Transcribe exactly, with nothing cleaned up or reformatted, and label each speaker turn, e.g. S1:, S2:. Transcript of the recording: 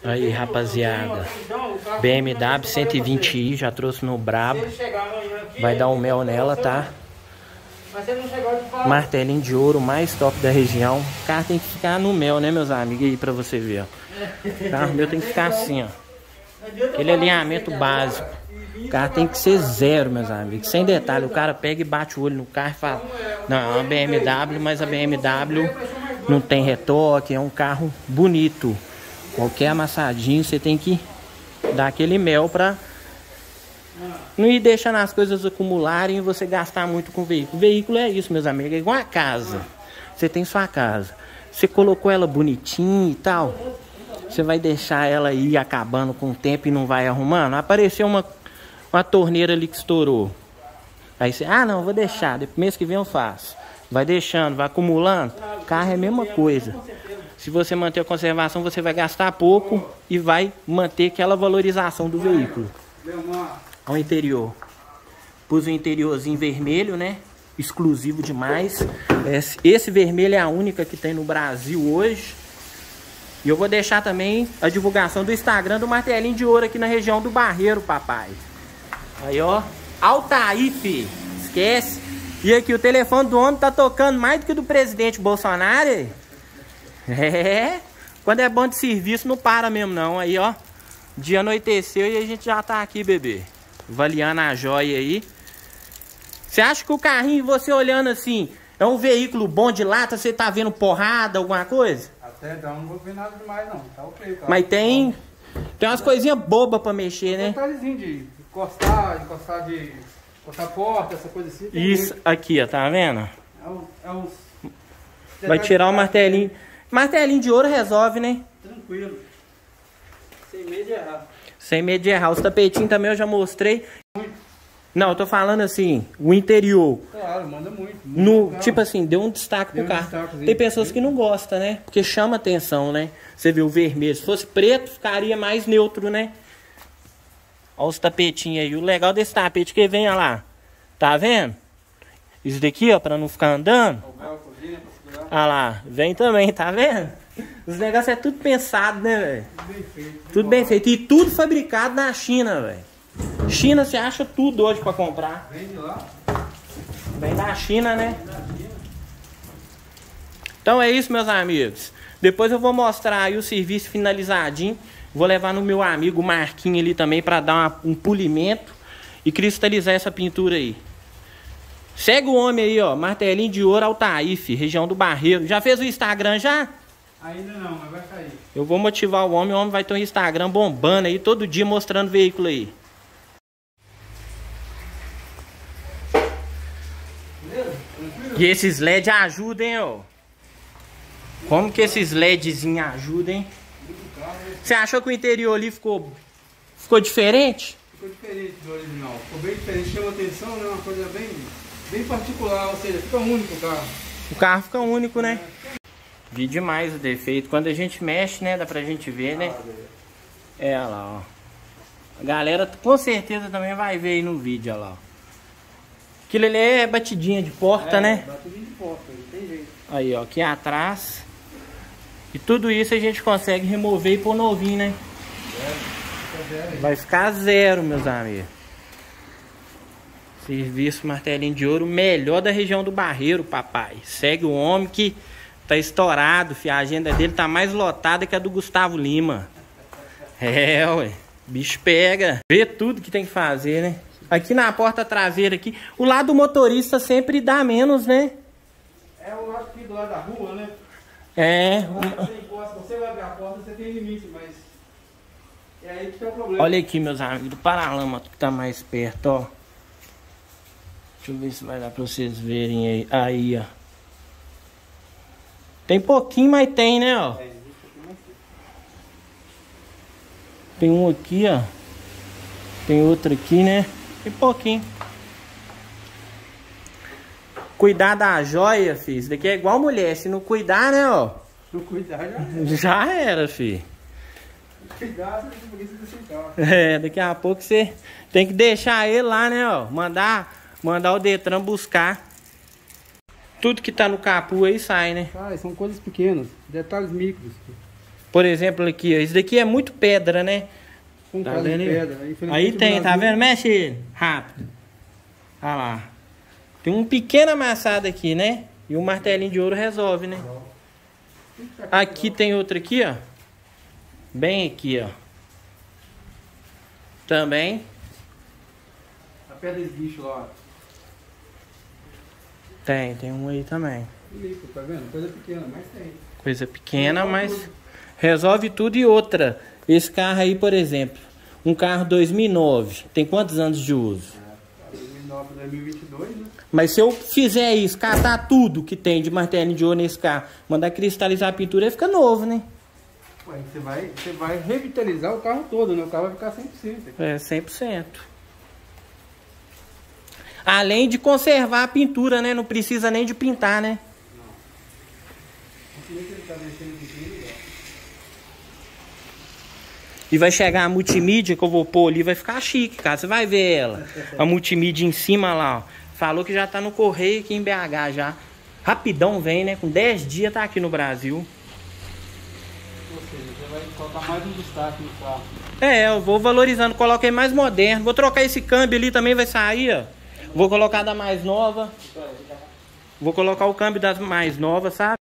S1: Aí, rapaziada, B M W cento e vinte i, já trouxe no brabo. Vai dar um mel nela, tá? Martelinho de ouro, mais top da região. O carro tem que ficar no mel, né, meus amigos? Aí pra você ver, ó. O carro meu tem que ficar assim, ó. Aquele alinhamento básico. O carro tem que ser zero, meus amigos. Sem detalhe, o cara pega e bate o olho no carro e fala: não, é uma B M W, mas a B M W não tem retoque, é um carro bonito. Qualquer amassadinho você tem que dar aquele mel pra não ir deixando as coisas acumularem e você gastar muito com o veículo. O veículo é isso, meus amigos, é igual a casa. Você tem sua casa, você colocou ela bonitinha e tal, você vai deixar ela ir acabando com o tempo e não vai arrumando. Apareceu uma, uma torneira ali que estourou. Aí você, ah não, vou deixar, depois mês que vem eu faço. Vai deixando, vai acumulando. Carro é a mesma coisa. Se você manter a conservação, você vai gastar pouco e vai manter aquela valorização do veículo. Ao interior. Pus o interiorzinho vermelho, né? Exclusivo demais. Esse, esse vermelho é a única que tem no Brasil hoje. E eu vou deixar também a divulgação do Instagram do Martelinho de Ouro aqui na região do Barreiro, papai. Aí, ó. Altaí, fi. Esquece. E aqui o telefone do homem tá tocando mais do que o do presidente Bolsonaro. Aí. É, quando é bom de serviço não para mesmo não. Aí, ó, dia anoiteceu e a gente já tá aqui, bebê, avaliando a joia aí. Você acha que o carrinho, você olhando assim, é um veículo bom de lata? Você tá vendo porrada, alguma coisa?
S2: Até então não vou ver nada demais não, tá ok, cara.
S1: Mas tem, tem umas coisinhas bobas pra mexer, né?
S2: Um detalhezinho de encostar, de encostar de... encostar a porta, essa coisa assim.
S1: Isso
S2: muito.
S1: Aqui, ó, tá vendo?
S2: É, um, é uns...
S1: Vai tirar o martelinho. Martelinho de ouro resolve, né?
S2: Tranquilo. Sem medo de errar.
S1: Sem medo de errar. Os tapetinhos também eu já mostrei. Muito. Não, eu tô falando assim, o interior.
S2: Claro, manda muito. muito
S1: no,
S2: carro.
S1: tipo assim, deu um destaque deu pro um carro. Tem pessoas que não gostam, né? Porque chama atenção, né? Você vê o vermelho. Se fosse preto, ficaria mais neutro, né? Olha os tapetinhos aí. O legal desse tapete que vem, olha lá. Tá vendo? Isso daqui, ó, pra não ficar andando. Olha lá, vem também, tá vendo? Os negócios é tudo pensado, né, velho? Tudo bem feito. Tudo bem feito. E tudo fabricado na China, velho. China, você acha tudo hoje pra comprar.
S2: Vem de lá.
S1: Vem da China, né? Então é isso, meus amigos. Depois eu vou mostrar aí o serviço finalizadinho. Vou levar no meu amigo Marquinhos ali também pra dar uma, um polimento e cristalizar essa pintura aí. Segue o homem aí, ó, Martelinho de Ouro Altaífe, região do Barreiro. Já fez o Instagram já?
S2: Ainda não, mas vai sair.
S1: Eu vou motivar o homem, o homem vai ter um Instagram bombando aí, todo dia mostrando veículo aí.
S2: Beleza? Tranquilo?
S1: E esses L E D ajudam, hein, ó. Como que esses LEDzinhos ajudam, hein? Você achou que o interior ali ficou, ficou diferente?
S2: Ficou diferente do original. Ficou bem diferente, chama atenção, né? Uma coisa bem... bem particular, ou seja, fica único o carro.
S1: O carro fica único, né? É. Vi demais o defeito. Quando a gente mexe, né? Dá pra gente ver, né? É, olha lá, ó. A galera com certeza também vai ver aí no vídeo, olha lá, ó. Aquilo ali é batidinha de porta,
S2: é,
S1: né?
S2: Batidinha de porta, não tem jeito.
S1: Aí, ó, aqui atrás. E tudo isso a gente consegue remover e pôr novinho, né? É, vai ficar zero, meus amigos. Serviço Martelinho de Ouro, melhor da região do Barreiro, papai. Segue o homem que tá estourado, fi. A agenda dele tá mais lotada que a do Gustavo Lima. É, ué. Bicho pega. Vê tudo que tem que fazer, né? Aqui na porta traseira aqui, o lado do motorista sempre dá menos, né?
S2: É o lado aqui do lado da rua, né?
S1: É.
S2: Você encosta, você vai abrir a porta, você tem limite, mas... é aí que tá o problema.
S1: Olha aqui, meus amigos, do paralama que tá mais perto, ó. Deixa eu ver se vai dar pra vocês verem aí. Aí, ó. Tem pouquinho, mas tem, né, ó. Tem um aqui, ó. Tem outro aqui, né? Tem pouquinho. Cuidar da joia, filho. Isso daqui é igual mulher. Se não cuidar, né, ó.
S2: Se não cuidar, já era.
S1: Já era, filho.
S2: Cuidado, porque você aceitar.
S1: É, daqui a pouco você tem que deixar ele lá, né, ó. Mandar... Mandar o Detran buscar. Tudo que tá no capô aí sai, né?
S2: Sai, são coisas pequenas, detalhes micros.
S1: Por exemplo, aqui, ó, isso daqui é muito pedra, né?
S2: Com
S1: Tá
S2: casa de
S1: vendo aí?
S2: pedra.
S1: Aí
S2: Infelizmente,
S1: tem,
S2: o
S1: tá
S2: Brasil-
S1: vendo? Mexe ele, rápido. Olha lá. Tem um pequeno amassado aqui, né? E um martelinho de ouro resolve, né? Aqui tem outro aqui, ó. Bem aqui, ó. Também.
S2: A pedra esguicho lá.
S1: Tem, tem um aí também.
S2: Lipo, tá vendo? Coisa pequena, mas tem.
S1: Coisa pequena, mas resolve tudo. E outra, esse carro aí, por exemplo, um carro dois mil e nove, tem quantos anos de uso?
S2: dois mil e nove, dois mil e vinte e dois, né?
S1: Mas se eu fizer isso, catar tudo que tem de martelinho de ouro nesse carro, mandar cristalizar a pintura, ele fica novo, né?
S2: Ué, você vai, você vai revitalizar o carro todo, né? O carro vai ficar cem por cento.
S1: É, cem por cento. Além de conservar a pintura, né? Não precisa nem de pintar, né? E vai chegar a multimídia que eu vou pôr ali, vai ficar chique, cara. Você vai ver ela. A multimídia em cima lá, ó. Falou que já tá no correio aqui em B H já. Rapidão vem, né? Com dez dias tá aqui no Brasil.
S2: Ou seja, você vai colocar mais um destaque no carro.
S1: É, eu vou valorizando. Coloquei mais moderno. Vou trocar esse câmbio ali também, vai sair, ó. Vou colocar da mais nova. Vou colocar o câmbio das mais novas, sabe?